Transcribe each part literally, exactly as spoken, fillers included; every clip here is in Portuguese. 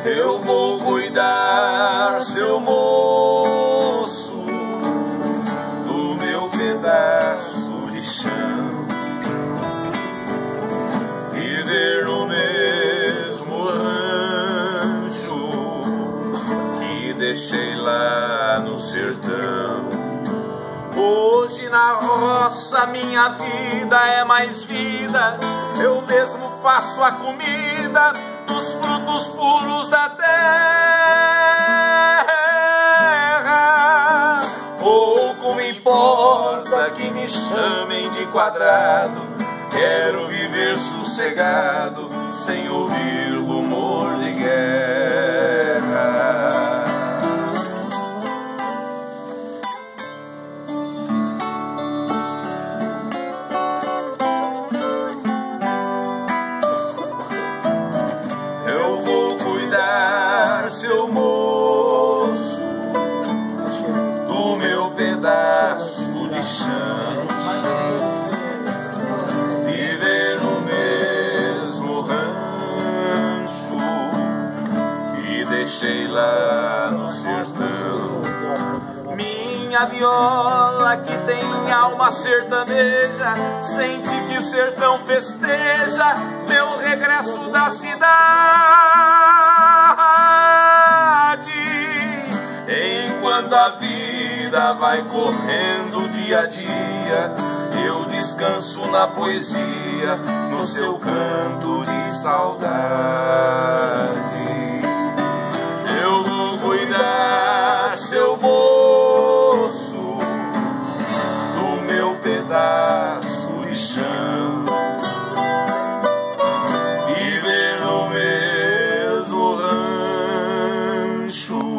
Eu vou cuidar, seu moço, do meu pedaço de chão, viver no mesmo rancho que deixei lá no sertão. Hoje na roça minha vida é mais vida, eu mesmo faço a comida dos frutos puros da terra. Pouco me importa que me chamem de quadrado, quero viver sossegado, sem ouvir rumor de guerra. Eu vou cuidar, seu moço, do meu pedaço de chão, viver no mesmo rancho que deixei lá no sertão. Minha viola que tem alma sertaneja, sente que o sertão festeja meu regresso da cidade. Enquanto a vida vai correndo dia a dia, eu descanso na poesia, no seu canto de saudade. Eu vou cuidar, seu moço, do meu pedaço de chão, viver no mesmo rancho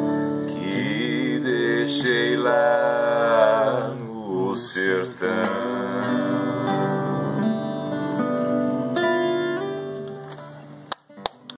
que deixei lá no sertão.